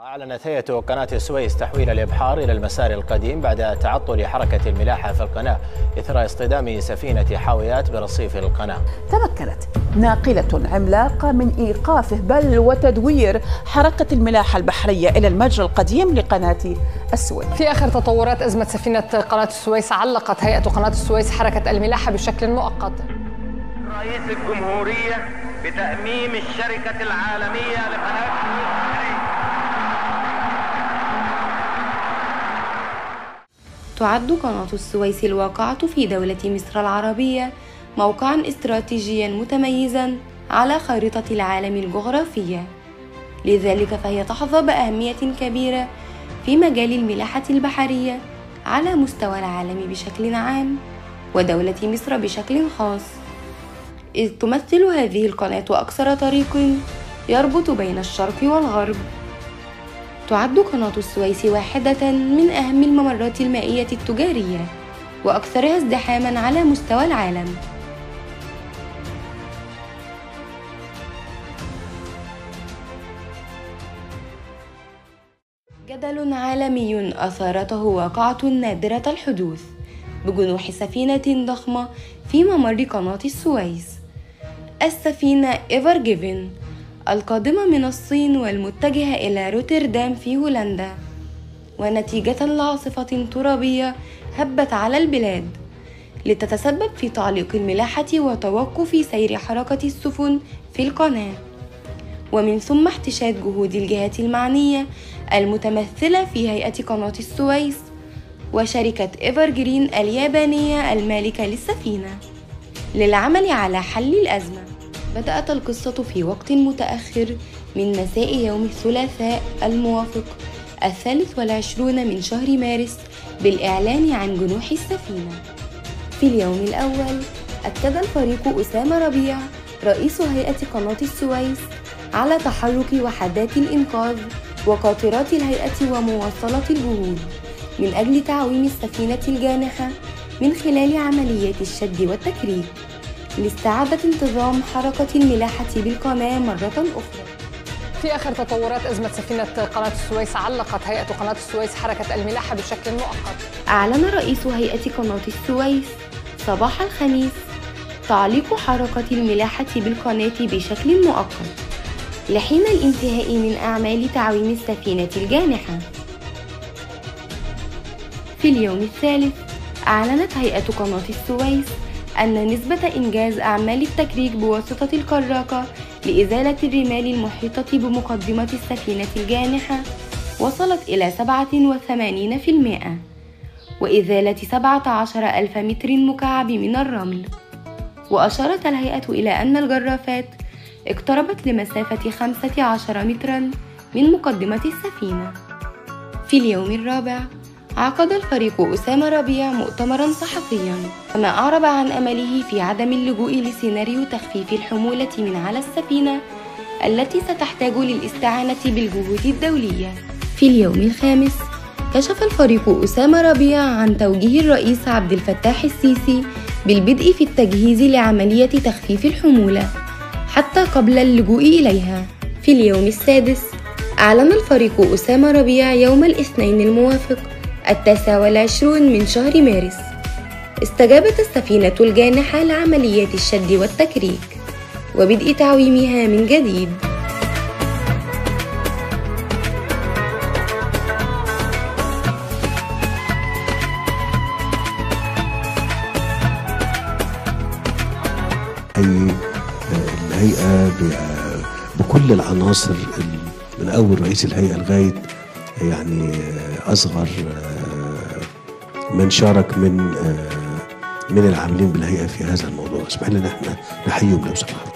أعلنت هيئة قناة السويس تحويل الإبحار إلى المسار القديم بعد تعطل حركة الملاحة في القناة إثر اصطدام سفينة حاويات برصيف القناة. تمكنت ناقلة عملاقة من إيقافه بل وتدوير حركة الملاحة البحرية إلى المجرى القديم لقناة السويس. في آخر تطورات أزمة سفينة قناة السويس، علقت هيئة قناة السويس حركة الملاحة بشكل مؤقت. رئيس الجمهورية بتأميم الشركة العالمية لقناة السويس. تعد قناة السويس الواقعة في دولة مصر العربية موقعاً استراتيجياً متميزاً على خارطة العالم الجغرافية، لذلك فهي تحظى بأهمية كبيرة في مجال الملاحة البحرية على مستوى العالم بشكل عام ودولة مصر بشكل خاص، إذ تمثل هذه القناة أكثر طريق يربط بين الشرق والغرب. تعد قناة السويس واحدة من أهم الممرات المائية التجارية وأكثرها ازدحاماً على مستوى العالم. جدل عالمي أثارته واقعة نادرة الحدوث بجنوح سفينة ضخمة في ممر قناة السويس، السفينة إيفر جيفن القادمة من الصين والمتجهة إلى روتردام في هولندا، ونتيجة لعاصفة ترابية هبت على البلاد لتتسبب في تعليق الملاحة وتوقف سير حركة السفن في القناة، ومن ثم احتشاد جهود الجهات المعنية المتمثلة في هيئة قناة السويس وشركة إيفر جرين اليابانية المالكة للسفينة للعمل على حل الأزمة. بدأت القصة في وقت متأخر من مساء يوم الثلاثاء الموافق 23 من شهر مارس بالإعلان عن جنوح السفينة. في اليوم الأول أكد الفريق أسامة ربيع رئيس هيئة قناة السويس على تحرك وحدات الإنقاذ وقاطرات الهيئة ومواصلة الجهود من أجل تعويم السفينة الجانحة من خلال عمليات الشد والتكريك لاستعادة انتظام حركة الملاحة بالقناة مرة أخرى. في آخر تطورات أزمة سفينة قناة السويس، علقت هيئة قناة السويس حركة الملاحة بشكل مؤقت. أعلن رئيس هيئة قناة السويس صباح الخميس تعليق حركة الملاحة بالقناة بشكل مؤقت لحين الانتهاء من أعمال تعويم السفينة الجانحة. في اليوم الثالث أعلنت هيئة قناة السويس أن نسبة إنجاز أعمال التكريك بواسطة الكراكة لإزالة الرمال المحيطة بمقدمة السفينة الجانحة وصلت إلى 87%، وإزالة 17,000 متر مكعب من الرمل. وأشارت الهيئة إلى أن الجرافات اقتربت لمسافة 15 مترا من مقدمة السفينة. في اليوم الرابع عقد الفريق أسامة ربيع مؤتمرا صحفيا كما أعرب عن أمله في عدم اللجوء لسيناريو تخفيف الحمولة من على السفينة التي ستحتاج للاستعانة بالجهود الدولية. في اليوم الخامس كشف الفريق أسامة ربيع عن توجيه الرئيس عبد الفتاح السيسي بالبدء في التجهيز لعملية تخفيف الحمولة حتى قبل اللجوء إليها. في اليوم السادس أعلن الفريق أسامة ربيع يوم الاثنين الموافق 29 من شهر مارس استجابت السفينة الجانحة لعمليات الشد والتكريك وبدء تعويمها من جديد. الهيئة بكل العناصر من أول رئيس الهيئة لغاية يعني أصغر من شارك من العاملين بالهيئة في هذا الموضوع. اسمح لنا احنا نحييهم لو سمحت.